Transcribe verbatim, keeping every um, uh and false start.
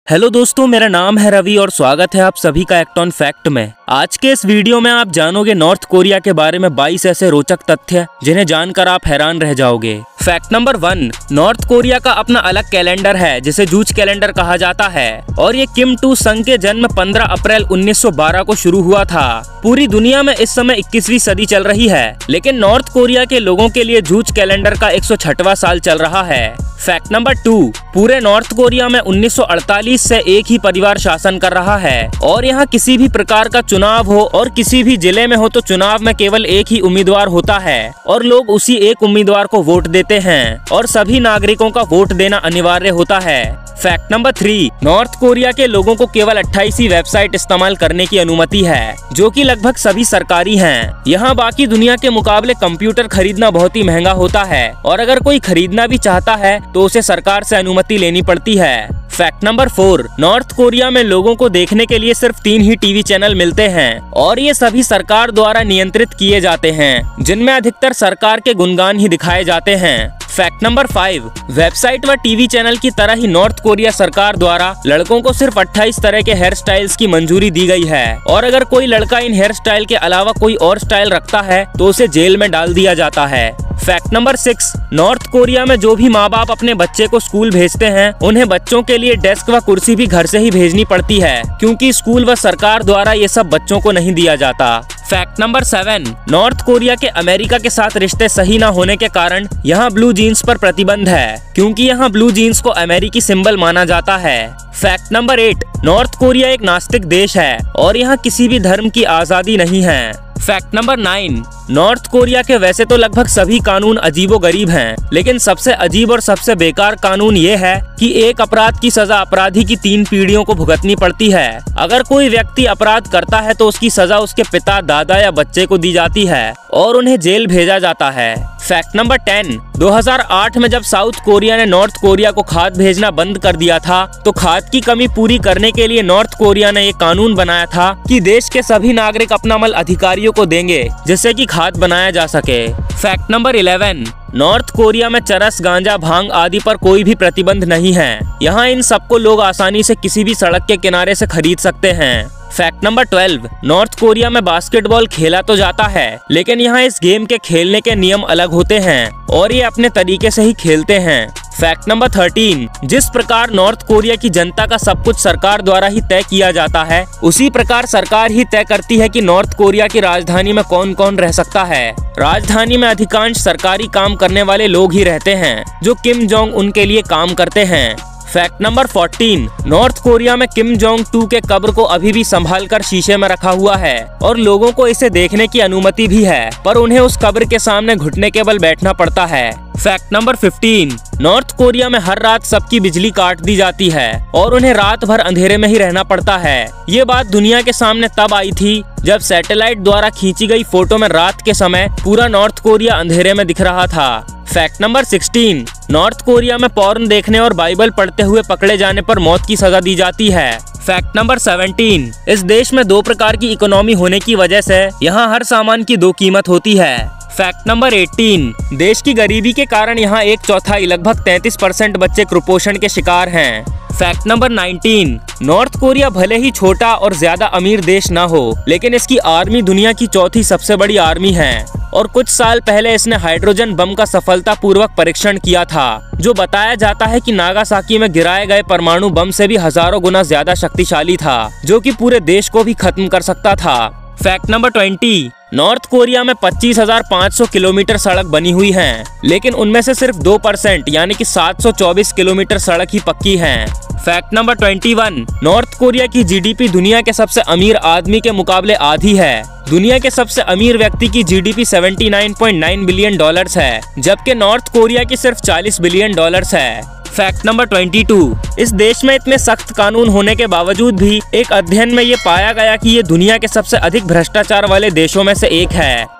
Hello दोस्तों, मेरा नाम है रवि और स्वागत है आप सभी का एक्टॉन फैक्ट में। आज के इस वीडियो में आप जानोगे नॉर्थ कोरिया के बारे में बाईस ऐसे रोचक तथ्य जिन्हें जानकर आप हैरान रह जाओगे। Fact number one, North Korea का अपना अलग कैलेंडर है जिसे जूच कैलेंडर कहा जाता है और ये किम टू संग के जन्म पंद्रह अप्रैल उन्नीस सौ बारह को शुरू हुआ था। पूरी दुनिया में इस समय इक्कीसवीं सदी चल रही है, लेकिन नॉर्थ कोरिया के लोगों के लिए जूच कैलेंडर का एक सौ छठवां साल चल रहा है। फैक्ट नंबर टू, पूरे नॉर्थ कोरिया में उन्नीस सौ अड़तालीस से एक ही परिवार शासन कर रहा है और यहाँ किसी भी प्रकार का चुनाव हो और किसी भी जिले में हो तो चुनाव में केवल एक ही उम्मीदवार होता है और लोग उसी एक उम्मीदवार को वोट देते हैं और सभी नागरिकों का वोट देना अनिवार्य होता है। Fact number three, North Korea के लोगों को केवल अट्ठाईस ही वेबसाइट इस्तेमाल करने की अनुमति है जो कि लगभग सभी सरकारी हैं। यहाँ बाकी दुनिया के मुकाबले कंप्यूटर खरीदना बहुत ही महंगा होता है और अगर कोई खरीदना भी चाहता है तो उसे सरकार से अनुमति लेनी पड़ती है। Fact number four, North Korea में लोगों को देखने के लिए सिर्फ तीन ही टीवी चैनल मिलते हैं और ये सभी सरकार द्वारा नियंत्रित किए जाते हैं, जिनमें अधिकतर सरकार के गुणगान ही दिखाए जाते हैं। फैक्ट नंबर फाइव, वेबसाइट व टीवी चैनल की तरह ही नॉर्थ कोरिया सरकार द्वारा लड़कों को सिर्फ अट्ठाईस तरह के हेयर स्टाइल्स की मंजूरी दी गई है और अगर कोई लड़का इन हेयर स्टाइल के अलावा कोई और स्टाइल रखता है तो उसे जेल में डाल दिया जाता है। Fact number six, North Korea में जो भी माँ बाप अपने बच्चे को स्कूल भेजते हैं उन्हें बच्चों के लिए डेस्क व कुर्सी भी घर से ही भेजनी पड़ती है क्योंकि स्कूल व सरकार द्वारा ये सब बच्चों को नहीं दिया जाता। Fact number seven, North Korea के अमेरिका के साथ रिश्ते सही न होने के कारण यहाँ ब्लू जीन्स पर प्रतिबंध है क्योंकि यहाँ ब्लू जीन्स को अमेरिकी सिंबल माना जाता है। Fact number eight, North Korea एक नास्तिक देश है और यहाँ किसी भी धर्म की आजादी नहीं है। Fact number nine, North Korea के वैसे तो लगभग सभी कानून अजीबोगरीब हैं, लेकिन सबसे अजीब और सबसे बेकार कानून ये है कि एक अपराध की सजा अपराधी की तीन पीढ़ियों को भुगतनी पड़ती है। अगर कोई व्यक्ति अपराध करता है तो उसकी सजा उसके पिता, दादा या बच्चे को दी जाती है और उन्हें जेल भेजा जाता है। फैक्ट नंबर टेन, दो हज़ार आठ में जब साउथ कोरिया ने नॉर्थ कोरिया को खाद भेजना बंद कर दिया था तो खाद की कमी पूरी करने के लिए नॉर्थ कोरिया ने एक कानून बनाया था कि देश के सभी नागरिक अपना मल अधिकारियों को देंगे जिससे कि खाद बनाया जा सके। Fact number eleven, North Korea में चरस, गांजा, भांग आदि पर कोई भी प्रतिबंध नहीं है। यहाँ इन सबको लोग आसानी से किसी भी सड़क के किनारे से खरीद सकते हैं। Fact number twelve, North Korea में बास्केटबॉल खेला तो जाता है लेकिन यहाँ इस गेम के खेलने के नियम अलग होते हैं और ये अपने तरीके से ही खेलते हैं। फैक्ट नंबर थर्टीन, जिस प्रकार नॉर्थ कोरिया की जनता का सब कुछ सरकार द्वारा ही तय किया जाता है उसी प्रकार सरकार ही तय करती है कि नॉर्थ कोरिया की राजधानी में कौन कौन रह सकता है। राजधानी में अधिकांश सरकारी काम करने वाले लोग ही रहते हैं जो किम जोंग उन के लिए काम करते हैं। Fact number fourteen, North Korea में किम जोंग टू के कब्र को अभी भी संभाल कर शीशे में रखा हुआ है और लोगों को इसे देखने की अनुमति भी है, पर उन्हें उस कब्र के सामने घुटने के बल बैठना पड़ता है। Fact number fifteen, North Korea में हर रात सबकी बिजली काट दी जाती है और उन्हें रात भर अंधेरे में ही रहना पड़ता है। ये बात दुनिया के सामने तब आई थी जब सैटेलाइट द्वारा खींची गई फोटो में रात के समय पूरा नॉर्थ कोरिया अंधेरे में दिख रहा था। Fact number sixteen, North Korea में पॉर्न देखने और बाइबल पढ़ते हुए पकड़े जाने पर मौत की सजा दी जाती है। फैक्ट नंबर सेवनटीन, इस देश में दो प्रकार की इकोनॉमी होने की वजह से यहाँ हर सामान की दो कीमत होती है। फैक्ट नंबर एटीन, देश की गरीबी के कारण यहाँ एक चौथाई लगभग तैंतीस परसेंट बच्चे कुपोषण के शिकार हैं। Fact number nineteen, North Korea भले ही छोटा और ज्यादा अमीर देश ना हो लेकिन इसकी आर्मी दुनिया की चौथी सबसे बड़ी आर्मी है और कुछ साल पहले इसने हाइड्रोजन बम का सफलतापूर्वक परीक्षण किया था जो बताया जाता है कि नागासाकी में गिराए गए परमाणु बम से भी हजारों गुना ज्यादा शक्तिशाली था जो कि पूरे देश को भी खत्म कर सकता था। Fact number twenty, North Korea में पच्चीस हज़ार पाँच सौ किलोमीटर सड़क बनी हुई हैं, लेकिन उनमें से सिर्फ दो परसेंट यानी कि सात सौ चौबीस किलोमीटर सड़क ही पक्की हैं। फैक्ट नंबर इक्कीस, नॉर्थ कोरिया की जीडीपी दुनिया के सबसे अमीर आदमी के मुकाबले आधी है। दुनिया के सबसे अमीर व्यक्ति की जीडीपी उन्यासी पॉइंट नौ बिलियन डॉलर्स है जबकि नॉर्थ कोरिया की सिर्फ चालीस बिलियन डॉलर्स है। फैक्ट नंबर बाईस, इस देश में इतने सख्त कानून होने के बावजूद भी एक अध्ययन में ये पाया गया कि ये दुनिया के सबसे अधिक भ्रष्टाचार वाले देशों में से एक है।